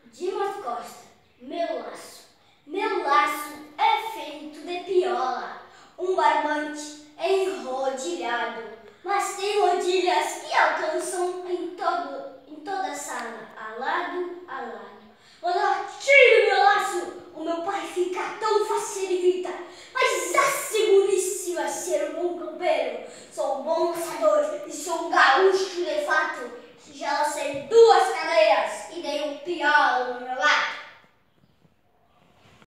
Dimas Costa, meu laço. Meu laço é feito de piola. Um barbante